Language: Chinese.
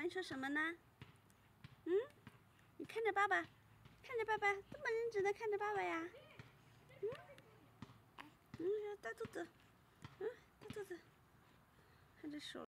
你说什么呢？嗯？你看着爸爸，看着爸爸，这么认真的看着爸爸呀？大肚子，大肚子，看这手。